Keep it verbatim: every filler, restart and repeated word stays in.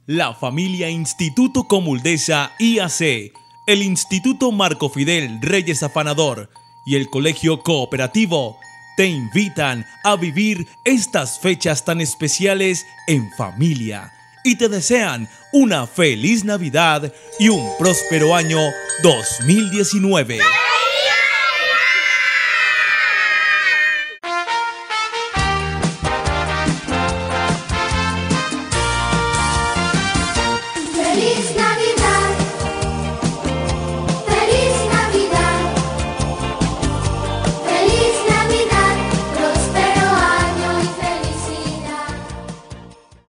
La familia Instituto Comuldesa I A C, el Instituto Marco Fidel Reyes Afanador y el Colegio Cooperativo te invitan a vivir estas fechas tan especiales en familia y te desean una feliz Navidad y un próspero año dos mil diecinueve.